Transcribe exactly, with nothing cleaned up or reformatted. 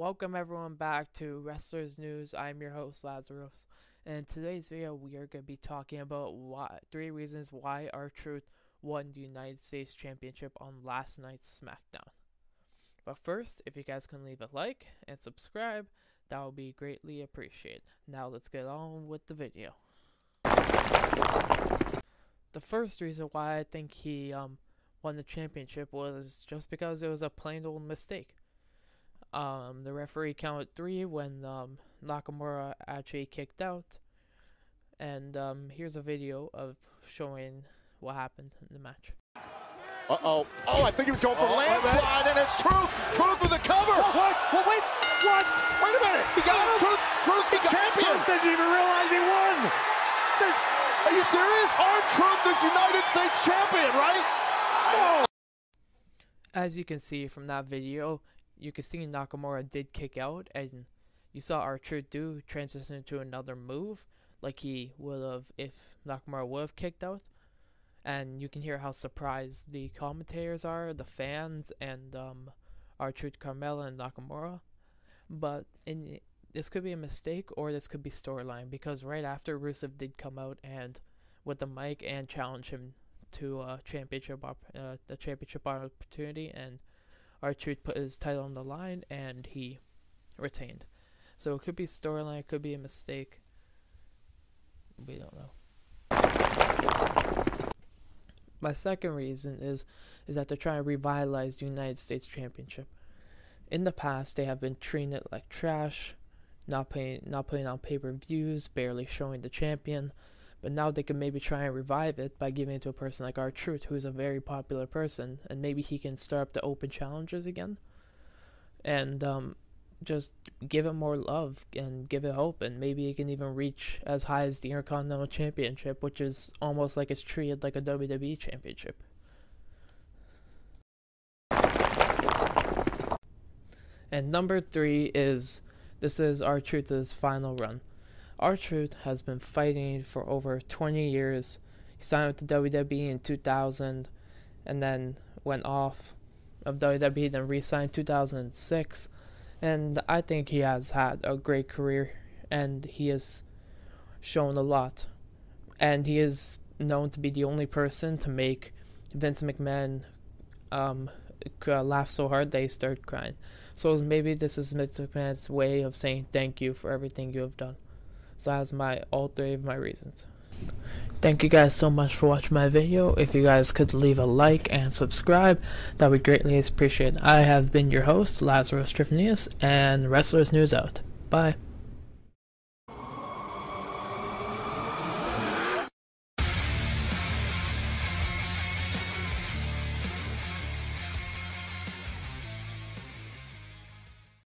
welcome everyone back to Wrestlers News. I'm your host Lazarus, and in today's video we are going to be talking about why, three reasons why R-Truth won the United States Championship on last night's SmackDown. But first, if you guys can leave a like and subscribe, that would be greatly appreciated. Now let's get on with the video. The first reason why I think he um won the championship was just because it was a plain old mistake. Um, the referee counted three when um, Nakamura actually kicked out, and um, here's a video of showing what happened in the match. Uh-oh. Oh, I think he was going for oh, landslide, and it's Truth. Truth with the cover. Oh, what? Well, wait. What? Wait a minute. He got him. Truth. Truth's the champion. Truth didn't even realize he won. This... Are you serious? R-Truth is United States champion, right? No. As you can see from that video, you can see Nakamura did kick out, and you saw R-Truth do transition into another move, like he would have if Nakamura would have kicked out. And you can hear how surprised the commentators are, the fans, and um, R-Truth, Carmella, and Nakamura. But in this could be a mistake, or this could be storyline, because right after Rusev did come out and with the mic and challenge him to a championship, op uh, the championship opportunity, and R-Truth put his title on the line, and he retained. So it could be storyline, it could be a mistake. We don't know. My second reason is is that they're trying to revitalize the United States Championship. In the past, they have been treating it like trash, not paying, not putting on pay-per-views, barely showing the champion. But now they can maybe try and revive it by giving it to a person like R-Truth, who is a very popular person, and maybe he can start up the open challenges again, and um, just give it more love and give it hope, and maybe he can even reach as high as the Intercontinental Championship, which is almost like it's treated like a W W E Championship. And number three is, this is R-Truth's final run. R-Truth has been fighting for over twenty years. He signed with the W W E in two thousand, and then went off of W W E, then re-signed in two thousand six. And I think he has had a great career, and he has shown a lot. And he is known to be the only person to make Vince McMahon um, laugh so hard they start crying. So maybe this is Vince McMahon's way of saying thank you for everything you have done. So that's my all three of my reasons. Thank you guys so much for watching my video. If you guys could leave a like and subscribe, that would greatly appreciate it. I have been your host, Lazarus Triphanius, and Wrestlers News out. Bye.